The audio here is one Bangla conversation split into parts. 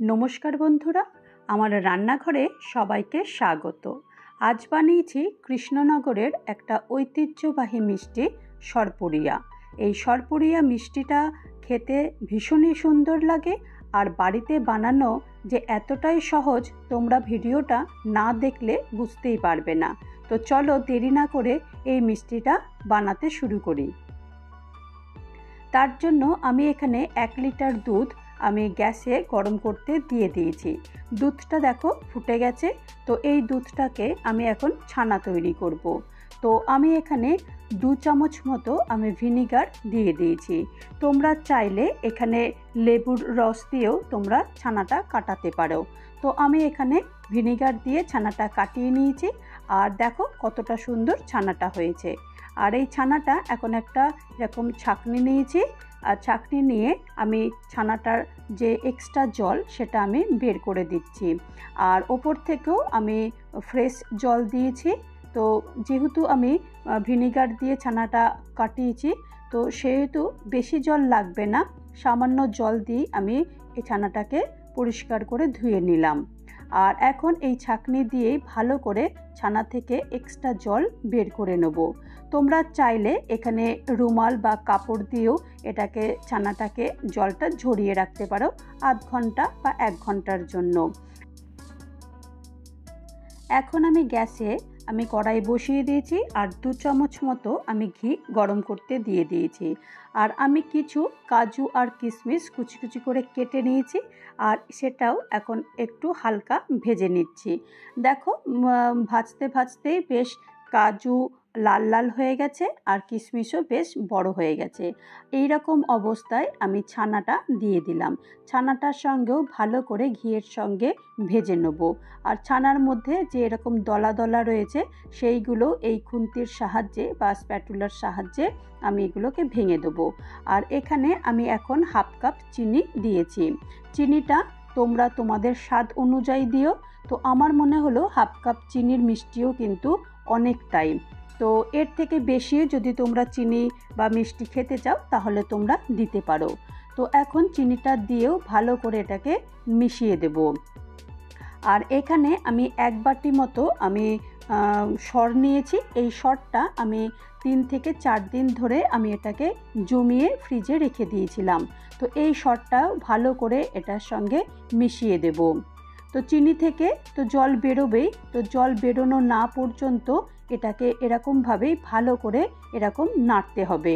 নমস্কার বন্ধুরা, আমার রান্নাঘরে সবাইকে স্বাগত। আজ বানিয়েছি কৃষ্ণনগরের একটা ঐতিহ্যবাহী মিষ্টি সরপুরিয়া। এই সরপুরিয়া মিষ্টিটা খেতে ভীষণই সুন্দর লাগে, আর বাড়িতে বানানো যে এতটাই সহজ তোমরা ভিডিওটা না দেখলে বুঝতেই পারবে না। তো চলো দেরি না করে এই মিষ্টিটা বানাতে শুরু করি। তার জন্য আমি এখানে 1 লিটার দুধ আমি গ্যাসে গরম করতে দিয়ে দিয়েছি। দুধটা দেখো ফুটে গেছে। তো এই দুধটাকে আমি এখন ছানা তৈরি করব। তো আমি এখানে 2 চামচ মতো আমি ভিনিগার দিয়ে দিয়েছি। তোমরা চাইলে এখানে লেবুর রস দিয়েও তোমরা ছানাটা কাটাতে পারো। তো আমি এখানে ভিনিগার দিয়ে ছানাটা কাটিয়ে নিয়েছি, আর দেখো কতটা সুন্দর ছানাটা হয়েছে। আর এই ছানাটা এখন একটা এরকম ছাঁকনি নিয়েছি, আর ছাঁকনি নিয়ে আমি ছানাটার যে এক্সট্রা জল সেটা আমি বের করে দিচ্ছি। আর ওপর থেকেও আমি ফ্রেশ জল দিয়েছি। তো যেহেতু আমি ভিনিগার দিয়ে ছানাটা কাটিয়েছি, তো সেহেতু বেশি জল লাগবে না, সামান্য জল দিয়ে আমি এই ছানাটাকে পরিষ্কার করে ধুয়ে নিলাম। আর এখন এই ছাঁকনি দিয়েই ভালো করে ছানা থেকে এক্সট্রা জল বের করে নেব। তোমরা চাইলে এখানে রুমাল বা কাপড় দিয়েও এটাকে ছানাটাকে জলটা ঝরিয়ে রাখতে পারো আধ ঘন্টা বা 1 ঘন্টার জন্য। এখন আমি গ্যাসে কড়াই বসিয়ে দিয়েছি, আর 2 চামচ মতো আমি ঘি গরম করতে দিয়ে দিয়েছি। আর আমি কিছু কাজু আর কিশমিশ কুচি কুচি করে কেটে নিয়েছি, আর সেটাও এখন একটু হালকা ভেজে নিচ্ছি। দেখো ভাজতে ভাজতেই বেশ কাজু লাল লাল হয়ে গেছে, আর কিশমিশও বেশ বড় হয়ে গেছে। এই রকম অবস্থায় আমি ছানাটা দিয়ে দিলাম। ছানাটার সঙ্গেও ভালো করে ঘিয়ের সঙ্গে ভেজে নেব। আর ছানার মধ্যে যে এরকম দলা দলা রয়েছে সেইগুলো এই খুন্তির সাহায্যে বা স্প্যাটুলার সাহায্যে আমি এগুলোকে ভেঙে দেবো। আর এখানে আমি এখন 1/2 কাপ চিনি দিয়েছি। চিনিটা তোমরা তোমাদের স্বাদ অনুযায়ী দিও। তো আমার মনে হলো 1/2 কাপ চিনির মিষ্টিও কিন্তু অনেকটাই। তো এর থেকে বেশিও যদি তোমরা চিনি বা মিষ্টি খেতে চাও তাহলে তোমরা দিতে পারো। তো এখন চিনিটা দিয়েও ভালো করে এটাকে মিশিয়ে দেব। আর এখানে আমি 1 বাটি মতো আমি সর নিয়েছি। এই সরটা আমি 3 থেকে 4 দিন ধরে আমি এটাকে জমিয়ে ফ্রিজে রেখে দিয়েছিলাম। তো এই সরটাও ভালো করে এটার সঙ্গে মিশিয়ে দেব। তো চিনি থেকে তো জল বেরোবেই, তো জল বেরোনো না পর্যন্ত এটাকে এরকমভাবেই ভালো করে এরকম নাড়তে হবে।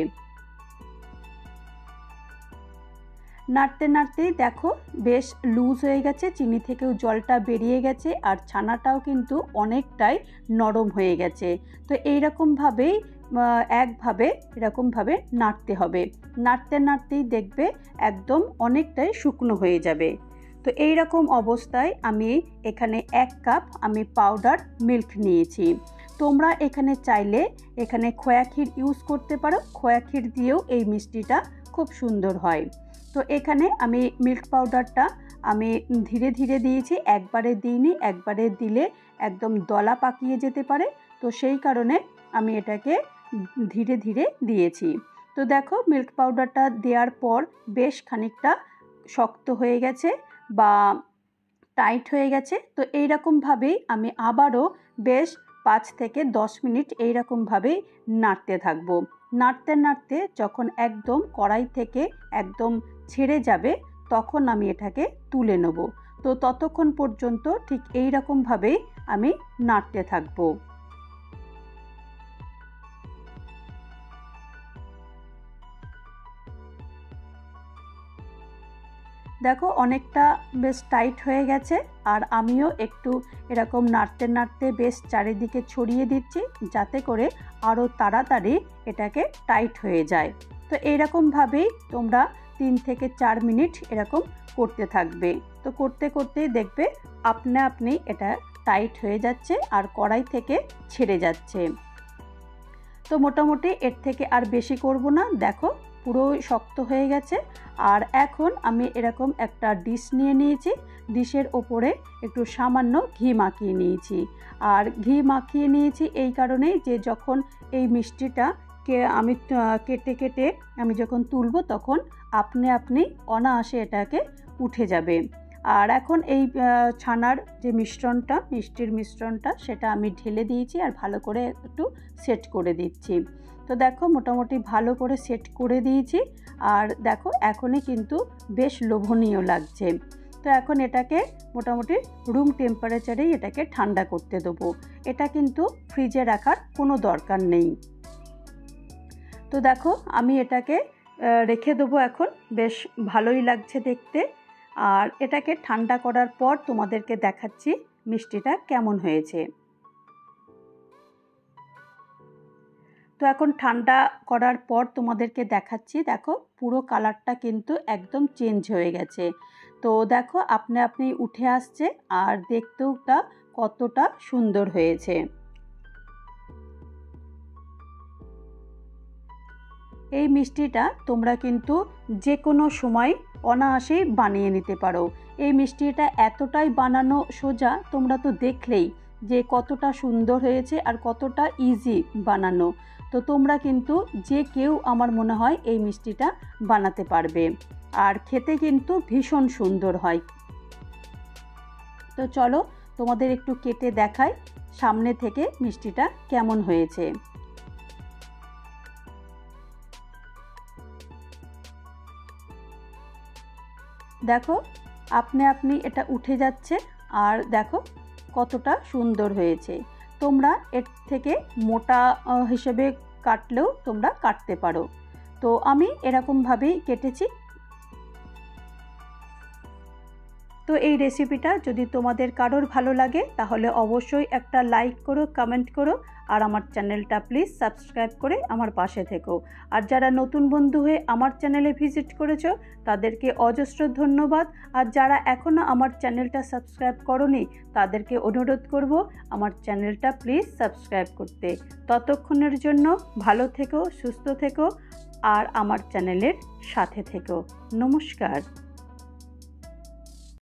নাড়তে নাড়তেই দেখো বেশ লুজ হয়ে গেছে, চিনি থেকেও জলটা বেরিয়ে গেছে, আর ছানাটাও কিন্তু অনেকটাই নরম হয়ে গেছে। তো এইরকমভাবেই এরকমভাবে নাড়তে হবে। নাড়তে নাড়তেই দেখবে একদম অনেকটাই শুকনো হয়ে যাবে। তো এই রকম অবস্থায় আমি এখানে 1 কাপ আমি পাউডার মিল্ক নিয়েছি। তোমরা এখানে চাইলে এখানে খোয়া ক্ষীর ইউজ করতে পারো। খোয়া ক্ষীর দিয়েও এই মিষ্টিটা খুব সুন্দর হয়। তো এখানে আমি মিল্ক পাউডারটা আমি ধীরে ধীরে দিয়েছি, একবারে দিইনি। একবারে দিলে একদম দলা পাকিয়ে যেতে পারে। তো সেই কারণে আমি এটাকে ধীরে ধীরে দিয়েছি। তো দেখো মিল্ক পাউডারটা দেওয়ার পর বেশ খানিকটা শক্ত হয়ে গেছে বা টাইট হয়ে গেছে। তো এইরকমভাবেই আমি আবারও বেশ 5 থেকে 10 মিনিট এইরকমভাবেই নাড়তে থাকবো। নাড়তে নাড়তে যখন একদম কড়াই থেকে একদম ছেড়ে যাবে তখন আমি এটাকে তুলে নেব। তো ততক্ষণ পর্যন্ত ঠিক এইরকমভাবেই আমি নাড়তে থাকবো। দেখো অনেকটা বেশ টাইট হয়ে গেছে, আর আমিও একটু এরকম নাড়তে নাড়তে বেশ চারিদিকে ছড়িয়ে দিচ্ছি যাতে করে আরও তাড়াতাড়ি এটাকে টাইট হয়ে যায়। তো এইরকমভাবেই তোমরা 3 থেকে 4 মিনিট এরকম করতে থাকবে। তো করতে করতেই দেখবে আপনা আপনি এটা টাইট হয়ে যাচ্ছে আর কড়াই থেকে ছেড়ে যাচ্ছে। তো মোটামুটি এর থেকে আর বেশি করব না। দেখো পুরো শক্ত হয়ে গেছে। আর এখন আমি এরকম একটা ডিশ নিয়ে নিয়েছি। ডিশের ওপরে একটু সামান্য ঘি মাখিয়ে নিয়েছি। আর ঘি মাখিয়ে নিয়েছি এই কারণেই যে যখন এই মিষ্টিটা আমি কেটে কেটে আমি যখন তুলব তখন আপনি আপনি অনায়াসে এটাকে উঠে যাবে। আর এখন এই ছানার যে মিশ্রণটা, মিষ্টির মিশ্রণটা, সেটা আমি ঢেলে দিয়েছি আর ভালো করে একটু সেট করে দিচ্ছি। তো দেখো মোটামুটি ভালো করে সেট করে দিয়েছি। আর দেখো এখনই কিন্তু বেশ লোভনীয় লাগছে। তো এখন এটাকে মোটামুটি রুম টেম্পারেচারেই এটাকে ঠান্ডা করতে দেবো। এটা কিন্তু ফ্রিজে রাখার কোনো দরকার নেই। তো দেখো আমি এটাকে রেখে দেবো এখন, বেশ ভালোই লাগছে দেখতে। আর এটাকে ঠান্ডা করার পর তোমাদেরকে দেখাচ্ছি মিষ্টিটা কেমন হয়েছে। তো এখন ঠান্ডা করার পর তোমাদেরকে দেখাচ্ছি। দেখো পুরো কালারটা কিন্তু একদম চেঞ্জ হয়ে গেছে। তো দেখো আপনি আপনি উঠে আসছে আর দেখতেও কতটা সুন্দর হয়েছে। এই মিষ্টিটা তোমরা কিন্তু যে কোনো সময় অনায়াসেই বানিয়ে নিতে পারো। এই মিষ্টিটা এতটাই বানানো সোজা, তোমরা তো দেখলেই যে কতটা সুন্দর হয়েছে আর কতটা ইজি বানানো। তো তোমরা কিন্তু যে কেউ আমার মনে হয় এই মিষ্টিটা বানাতে পারবে, আর খেতে কিন্তু ভীষণ সুন্দর হয়। তো চলো তোমাদের একটু কেটে দেখাই সামনে থেকে মিষ্টিটা কেমন হয়েছে। দেখো আপনি আপনি এটা উঠে যাচ্ছে আর দেখো কতটা সুন্দর হয়েছে। তোমরা এর থেকে মোটা হিসেবে কাটলেও তোমরা কাটতে পারো। তো আমি এরকমভাবেই কেটেছি। তো এই রেসিপিটা যদি তোমাদের কারোর ভালো লাগে তাহলে অবশ্যই একটা লাইক করো, কমেন্ট করো, আর আমার চ্যানেলটা প্লিজ সাবস্ক্রাইব করে আমার পাশে থেকো। আর যারা নতুন বন্ধু হয়ে আমার চ্যানেলে ভিজিট করেছো তাদেরকে অজস্র ধন্যবাদ। আর যারা এখনও আমার চ্যানেলটা সাবস্ক্রাইব করোনি তাদেরকে অনুরোধ করব আমার চ্যানেলটা প্লিজ সাবস্ক্রাইব করতে। ততক্ষণের জন্য ভালো থেকো, সুস্থ থেকো আর আমার চ্যানেলের সাথে থেকো। নমস্কার।